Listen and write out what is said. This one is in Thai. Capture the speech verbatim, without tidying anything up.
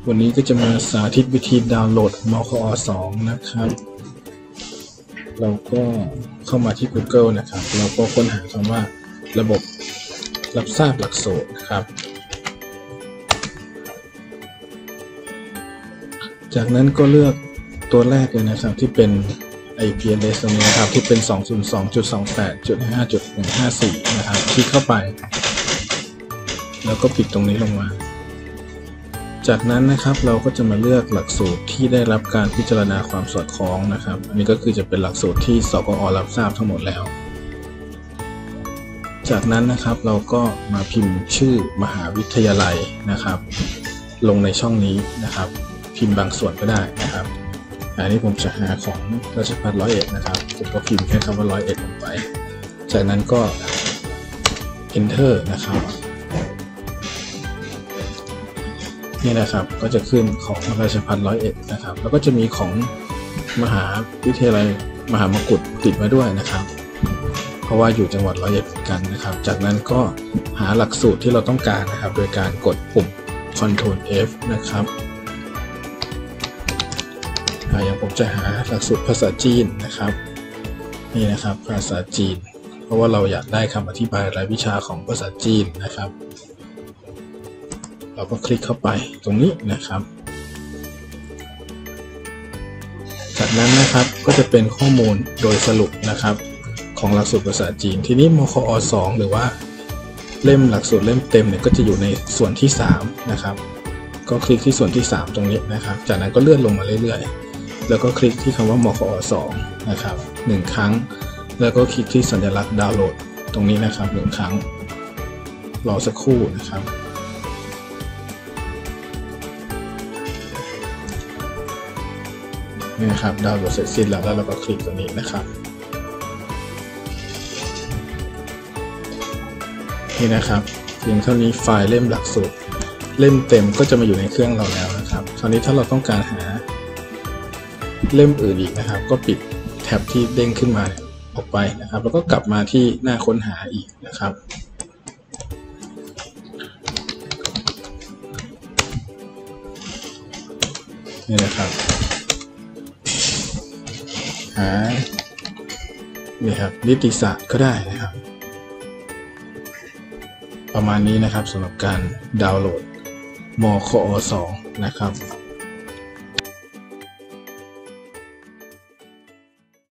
วันนี้ก็จะมาสาธิตวิธีดาวน์โหลด มคอ สอง นะครับเราก็เข้ามาที่ Google นะครับเราก็ค้นหาคำว่าระบบรับทราบหลักสูตรนะครับจากนั้นก็เลือกตัวแรกเลยนะครับที่เป็น ไอ พี แอดเดรส ตรงนี้นะครับที่เป็น สอง ศูนย์ สอง จุด สอง แปด จุด ห้า จุด หนึ่ง ห้า สี่ นะครับคลิกเข้าไปแล้วก็ปิดตรงนี้ลงมาจากนั้นนะครับเราก็จะมาเลือกหลักสูตรที่ได้รับการพิจารณาความสอดคล้องนะครับอันนี้ก็คือจะเป็นหลักสูตรที่สกอ.รับทราบทั้งหมดแล้วจากนั้นนะครับเราก็มาพิมพ์ชื่อมหาวิทยาลัยนะครับลงในช่องนี้นะครับพิมพ์บางส่วนก็ได้นะครับอันนี้ผมจะหาของราชภัฏร้อยเอ็ดนะครับผมก็พิมพ์แค่คำว่าร้อยเอ็ดลงไปจากนั้นก็ enter นะครับนี่นะครับก็จะขึ้นของราชภัฏร้อยเอ็ดนะครับแล้วก็จะมีของมหาวิทยาลัยมหามกุฏติดมาด้วยนะครับเพราะว่าอยู่จังหวัดร้อยเอ็ดกันนะครับจากนั้นก็หาหลักสูตรที่เราต้องการนะครับโดยการกดปุ่ม คอนโทรล เอฟ นะครับอย่างผมจะหาหลักสูตรภาษาจีนนะครับนี่นะครับภาษาจีนเพราะว่าเราอยากได้คำอธิบายรายวิชาของภาษาจีนนะครับเราก็คลิกเข้าไปตรงนี้นะครับจากนั้นนะครับก็จะเป็นข้อมูลโดยสรุปนะครับของหลักสูตรภาษาจีนทีนี้มคอ สอง หรือว่าเล่มหลักสูตรเล่มเต็มเนี่ยก็จะอยู่ในส่วนที่สามนะครับก็คลิกที่ส่วนที่สามตรงนี้นะครับจากนั้นก็เลื่อนลงมาเรื่อยๆแล้วก็คลิกที่คำว่ามคอ สอง นะครับหนึ่งครั้งแล้วก็คลิกที่สัญลักษณ์ดาวน์โหลดตรงนี้นะครับหนึ่งครั้งรอสักครู่นะครับนี่นะครับดาวน์โหลดเสร็จสิ้นแล้วแล้วเราก็คลิกตรงนี้นะครับนี่นะครับเพียงเท่านี้ไฟล์เล่มหลักสูตรเล่มเต็มก็จะมาอยู่ในเครื่องเราแล้วนะครับคราวนี้ถ้าเราต้องการหาเล่มอื่นอีกนะครับก็ปิดแท็บที่เด้งขึ้นมาออกไปนะครับแล้วก็กลับมาที่หน้าค้นหาอีกนะครับนี่นะครับหานี่ครับนิติศาสตร์ก็ได้นะครับประมาณนี้นะครับสำหรับการดาวน์โหลด มคอ สอง นะครับ